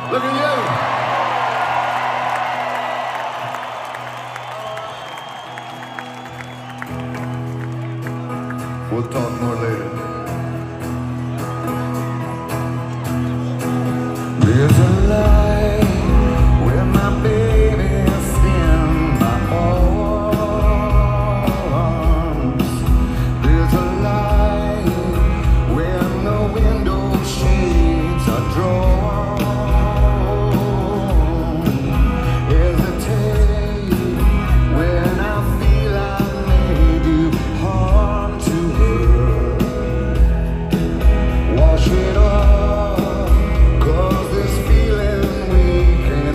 Look at you. We'll talk more later. There's a light where my baby's in my arms. There's a light when the window shades are drawn. Hesitate when I feel I may do harm to her. Wash it off, 'cause this feeling we can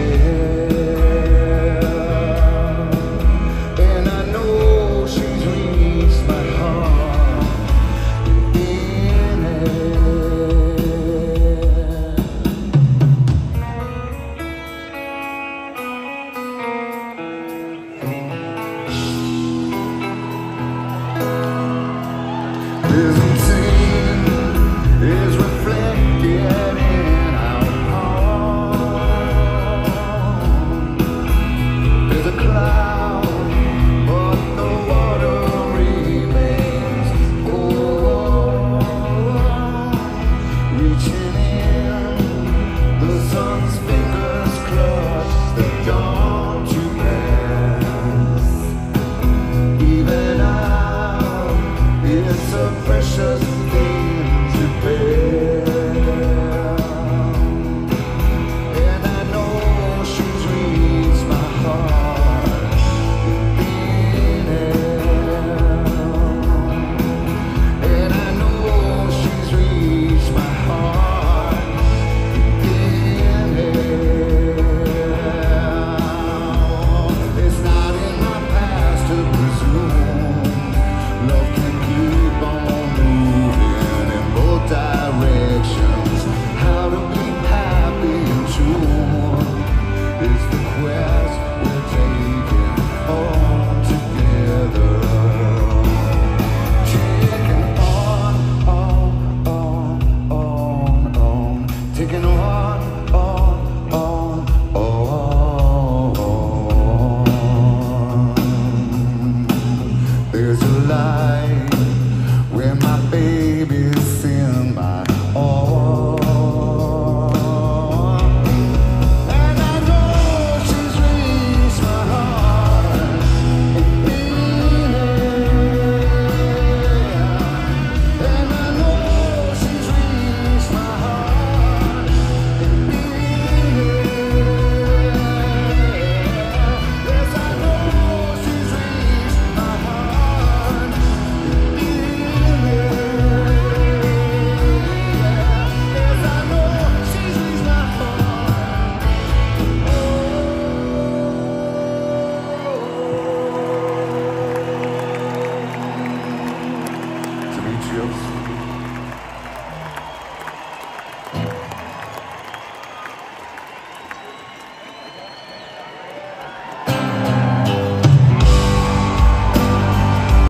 share. And I know she's reached my heart in Byzantine is reflected in our home. There's a cloud, but the water remains. Oh, reaching in, the sun's fingers clutch the dawn to pass. Even now, it's a precious thing to bear. And I know she's reached my heart in and I know she's reached my heart in It's not in my past to presume love can keep on moving in both directions. How to keep happy and true is the quest we're taking on together. Taking on, taking on. There's a light where my baby